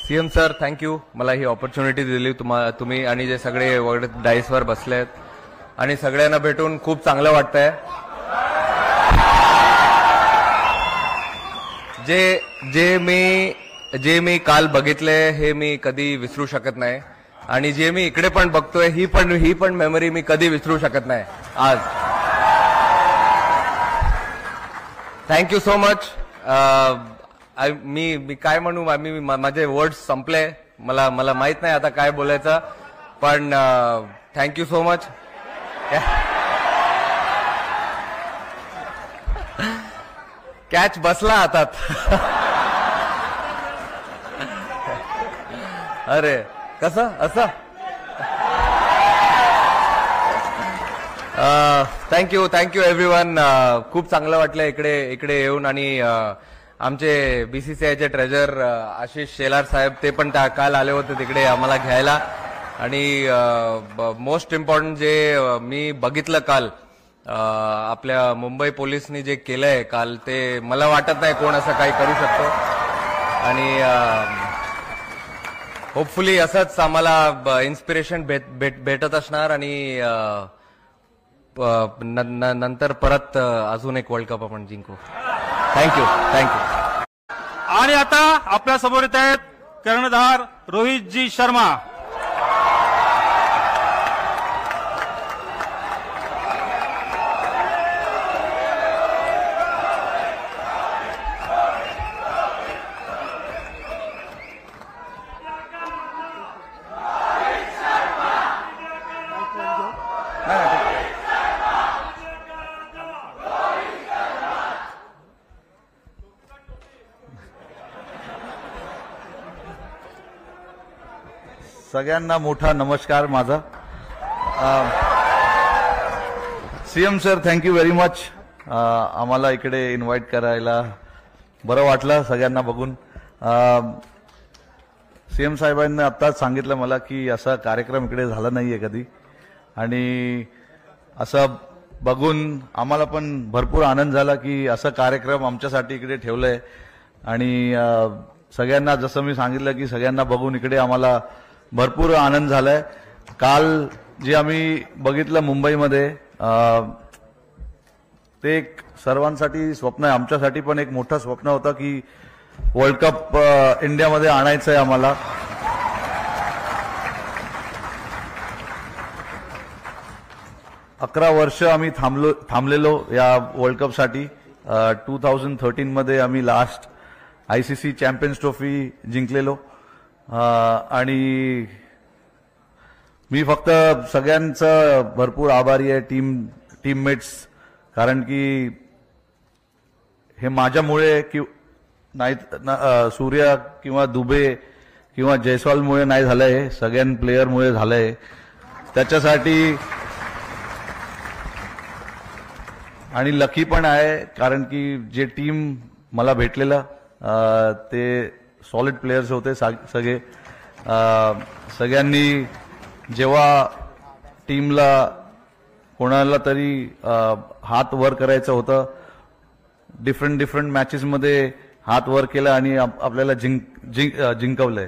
CM sir thank you मला ही opportunity दिली तुम्ही आणि जे सगळे वगैरे डाईसवर बसलेत आणि सगळ्यांना भेटून खूप चांगलं वाटतंय. जे मी काल बघितले हे मी कधी विसरू शकत नाही आणि जे मी इकडे पण बघतोय ही पण मेमरी मी कधी विसरू शकत नाही आज. Thank you so much. मी काय म्हणू माझे वर्ड्स संपले. मला माहित नाही आता काय बोलायचं पण थँक्यू सो मच. कॅच बसला हातात. अरे कसं असं. Thank you everyone. खूप चांगलं वाटलं इकडे येऊन आणि आमचे बीसीसीआयचे ट्रेजर आशिष शेलार साहेब ते पण काल आले होते तिकडे आम्हाला घ्यायला आणि मोस्ट इम्पॉर्टंट जे मी बघितलं काल आपल्या मुंबई पोलिसनी जे केलंय काल ते मला वाटत नाही कोण असं काही करू शकतो आणि होपफुली असंच आम्हाला इन्स्पिरेशन भेटत असणार आणि नंतर परत अजून एक वर्ल्ड कप आपण जिंकू. थँक्यू. आणि आता आपल्या समोर येत आहेत कर्णधार रोहितजी शर्मा. सगळ्यांना मोठा नमस्कार माझा. CM sir thank you very much. आम्हाला इकडे इन्व्हाइट करायला बरं वाटलं सगळ्यांना बघून. सीएम साहेबांनी आत्ताच सांगितलं मला की असा कार्यक्रम इकडे झाला नाहीये कधी आणि असं बघून आम्हाला पण भरपूर आनंद झाला की असा कार्यक्रम आमच्यासाठी इकडे ठेवलाय आणि सगळ्यांना जसं मी सांगितलं की सगळ्यांना बघून इकडे आम्हाला भरपूर आनंद झालाय. काल जे आम्ही बघितलं मुंबईमध्ये ते एक सर्वांसाठी स्वप्न आहे. आमच्यासाठी पण एक मोठं स्वप्न होतं की वर्ल्ड कप इंडियामध्ये आणायचं आहे आम्हाला. अकरा वर्ष आम्ही थांबलेलो या वर्ल्ड कपसाठी. 2013 मध्ये आम्ही लास्ट आयसीसी चॅम्पियन्स ट्रॉफी जिंकलेलो आणि मी फक्त सगळ्यांचं भरपूर आभारी आहे टीममेट्स कारण की हे माझ्यामुळे नाही सूर्य किंवा दुबे किंवा जयस्वालमुळे नाही झालंय सगळ्या प्लेयरमुळे झालंय. त्याच्यासाठी आणि लकी पण आहे कारण की जे टीम मला भेटलेलं ते सॉलिड प्लेयर्स होते सगळे. सगळ्यांनी जेव्हा टीमला कोणाला तरी हात वर करायचं होतं डिफरंट मॅचेसमध्ये हात वर केला आणि आपल्याला जिंकवलंय.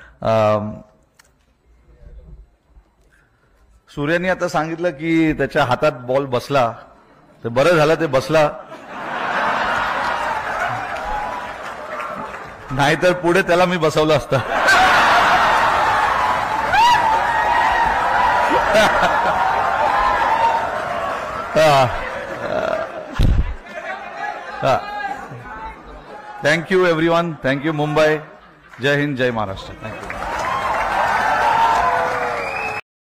सूर्याने आता सांगितलं की त्याच्या हातात बॉल बसला तर बरं झालं ते बसला नाहीतर पुढे त्याला मी बसवलं असतं. Thank you everyone. थँक्यू मुंबई. जय हिंद जय महाराष्ट्र. थँक्यू.